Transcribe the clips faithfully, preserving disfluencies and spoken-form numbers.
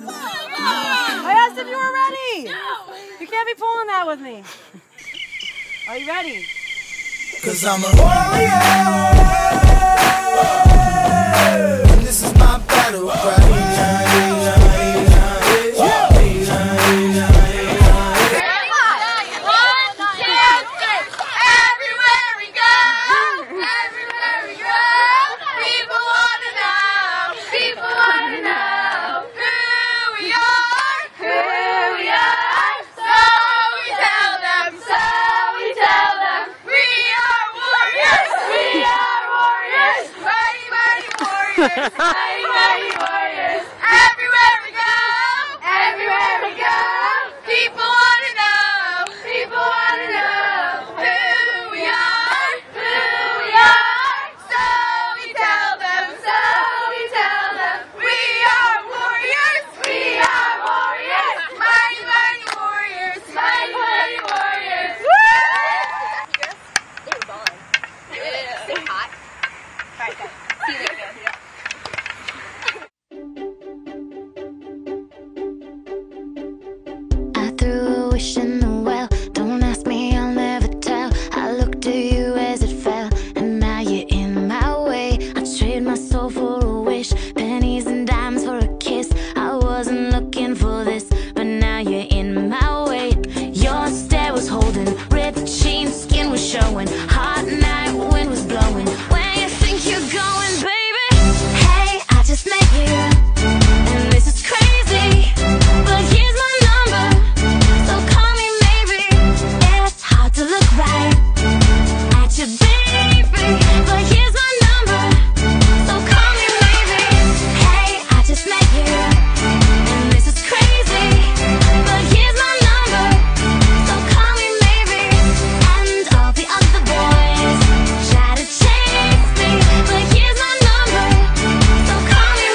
I asked if you were ready. You can't be pulling that with me. Are you ready? Cause I'm a warrior, and this is my battle cry. Mighty, mighty warriors, everywhere we go, everywhere we go, people want to know, people want to know who we are, who we are, so we tell them, so we tell them, we are warriors, we are warriors, mighty, mighty warriors, mighty, mighty warriors. Woo! It was on. Yeah. It's hot. All right, guys. See you later. In the well, don't ask me, I'll never tell. I looked to you as it fell, and now you're in my way. I trade my soul for a wish, pennies and dimes for a kiss. I wasn't looking for this, but now you're in my way. Your stare was holding, ripped jeans, skin was showing, hot night, wind was blowing. Where you think you're going, baby? Hey, I just met you, and this is crazy, but here's my number. To look right at your baby, but here's my number, so call me maybe. Hey, I just met you, and this is crazy, but here's my number, so call me maybe. And all the other boys try to chase me, but here's my number, so call me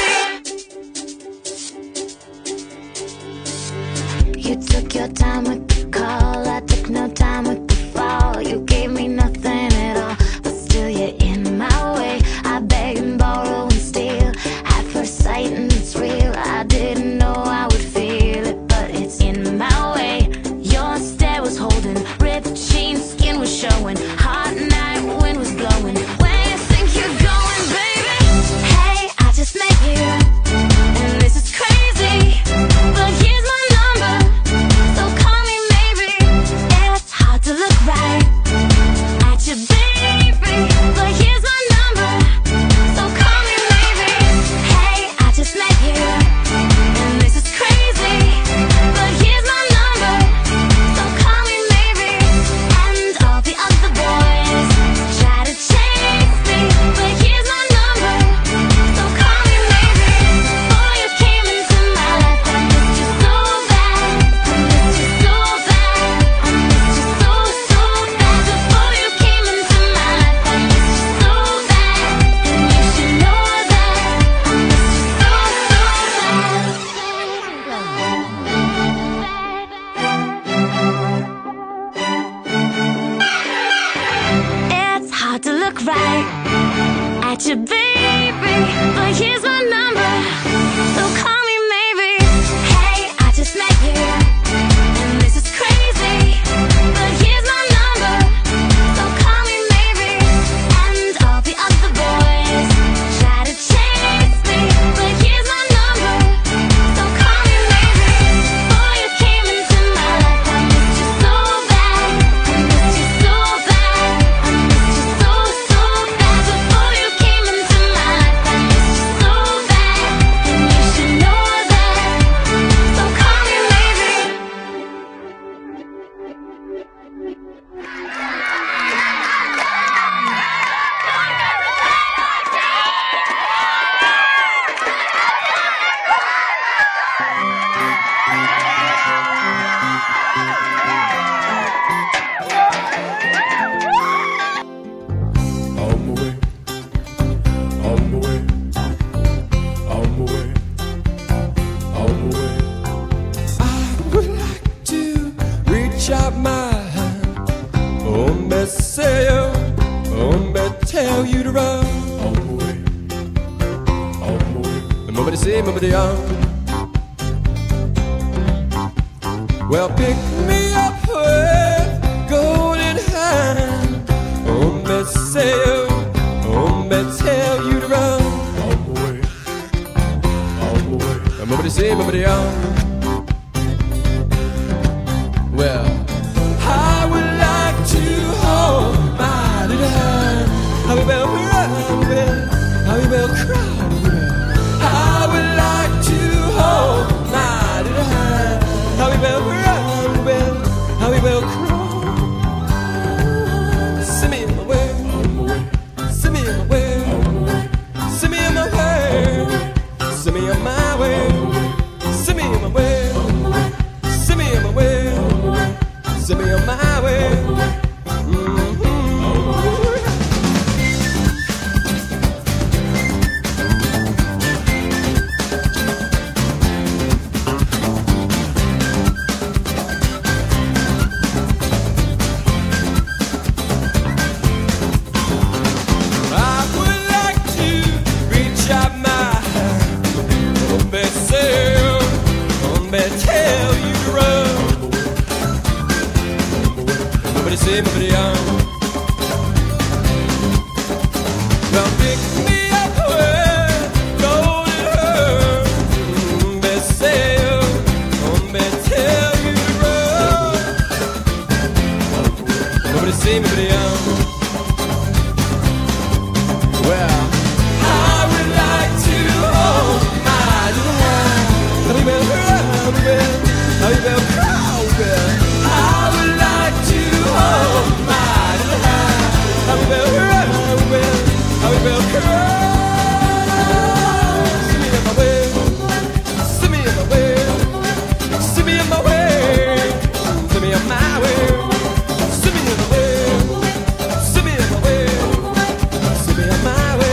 maybe. You took your time with the call, I took no time with the fall. You gave me nothing at all, but still you're in my way. I beg and borrow and steal at first sight, and it's real. I didn't know I would feel it, but it's in my way. Your stare was holding, ripped jeans, skin was showing, hot night, wind was blowing. Where you think you're going, baby? Hey, I just met you, and this is crazy, but here's my number, so call me maybe. It's hard to look right at your baby, but here's my number, so call me maybe. Hey, I just met you, and this is crazy, but here's my number, so call me maybe. And all the other boys try to chase me, but here's my number, so call me maybe. Before you came into my life, I missed you so bad, I missed you so bad, I missed you so, so bad. Before you came into my life, I missed you so bad, and you should know that I missed you so, so bad. It's hard to look right at your baby, but here's my number, so call me maybe. Hey, I just met you, and this is crazy, but here's my number, so call me maybe. And all the other boys try to chase me, but here's my number, so call me maybe. Before you came into my life, I missed you so bad, I missed you so bad, I missed you so, so bad. Before you came into my life, I missed you so bad, and you should know that, so call me maybe. On my way, on my way, on my way, on my way. I would like to reach out my hand, oh, me say, oh, me tell you to run. On my way, on my way. The moment they say, moment they on. Well, pick me up with golden hand. Oh, me say, oh, me tell you to run. On the way, on the way. I'm over to see, over to young. Well, I would like to hold my little hand. I will run, I will cry. I would like to hold my little hand. I will run, I will cry. Send me in my way, send me in my way, send me in my way, send me in my way, send me in my way, send me in my way. Send me on my way. Mm-hmm. I would like to reach out my hand. Oh, Betsy, oh, Betsy, you to run. Nobody say, nobody young. Well, pick me up with golden hair. Best say, oh, best tell you to run. Nobody say, nobody young. Well, I would like to hold my little hand. How you been, how you been, how you been, how you been? I would like to hold my little hand. How we will run, how we will, how we will cry. See me in my way, see me in my way, see me in my way, see me in my way, see me in my way, see me in my way, see me in my way.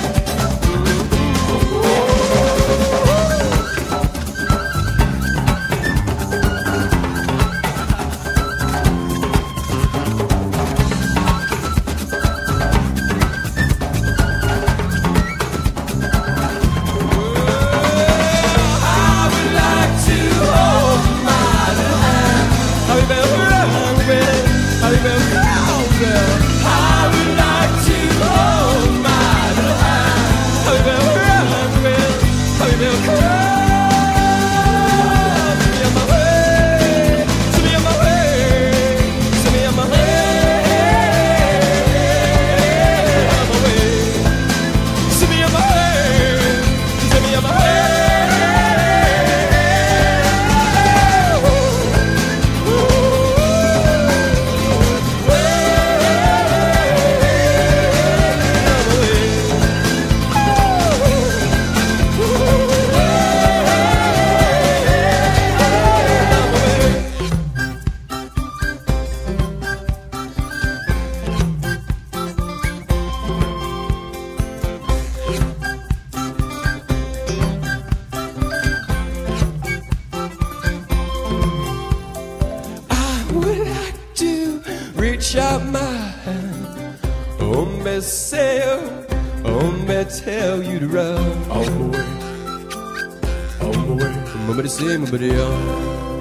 Reach out my hand. Oh, me say, oh, me tell you to run. On the way, on the way. Nobody say, nobody young.